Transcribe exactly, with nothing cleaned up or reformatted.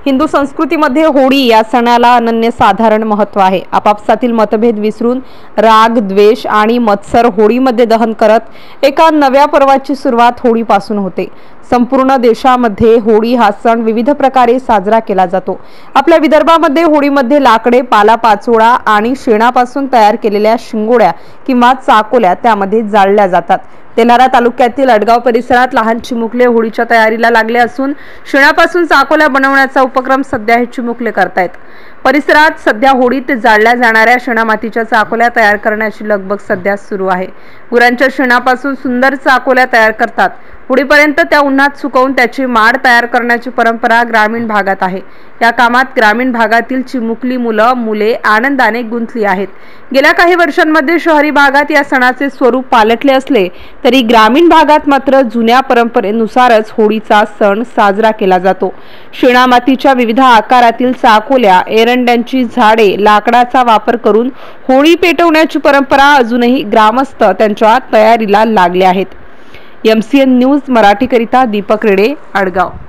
हिंदू संस्कृतीमध्ये होळी या सणाला अनन्यसाधारण महत्त्व आहे। आपापसातील मतभेद विसरून राग, द्वेष आणि मत्सर होळीमध्ये दहन करत एका नव्या पर्वाची सुरुवात होळीपासून होते। संपूर्ण देशामध्ये होळी हा सण विविध प्रकारे साजरा केला जातो। आपल्या विदर्भामध्ये होळीमध्ये लाकडे, पालापाचोळा आणि शेणापासून तयार केलेल्या शिंगोळ्या किंवा चाकोल्या त्यामध्ये जाळल्या जातात। तेल्हारा तालुक्यातील अडगाव परिसरात लहान चिमुकले होळीच्या तयारीला लागले असून शेणापासून चाकोल्या बनवण्याचा उपक्रम सध्या हे चिमुकले करतायत। परिसरात सध्या होळीत जाळल्या जाणाऱ्या शेणामातीच्या चाकोल्या तयार करण्याची लगबग सध्या सुरू आहे। गुरांच्या शेणापासून सुंदर चाकोल्या तयार करतात। होळीपर्यंत त्या उन्हात सुकवून त्याची माळ तयार करण्याची परंपरा ग्रामीण भागात आहे। या कामात ग्रामीण भागातील चिमुकली मुलं मुले आनंदाने गुंतली आहेत। गेल्या काही वर्षांमध्ये शहरी भागात या सणाचे स्वरूप पालटले असले तरी ग्रामीण भागात मात्र जुन्या परंपरेनुसारच होळीचा सण साजरा केला जातो। शेणामातीच्या विविध आकारातील चाकोल्या, एरंड्यांची झाडे, लाकडाचा वापर करून होळी पेटवण्याची परंपरा अजूनही ग्रामस्थ त्यांच्या तयारीला लागले आहेत। M C N news Marathi करिता दीपक रेडे, अडगाव।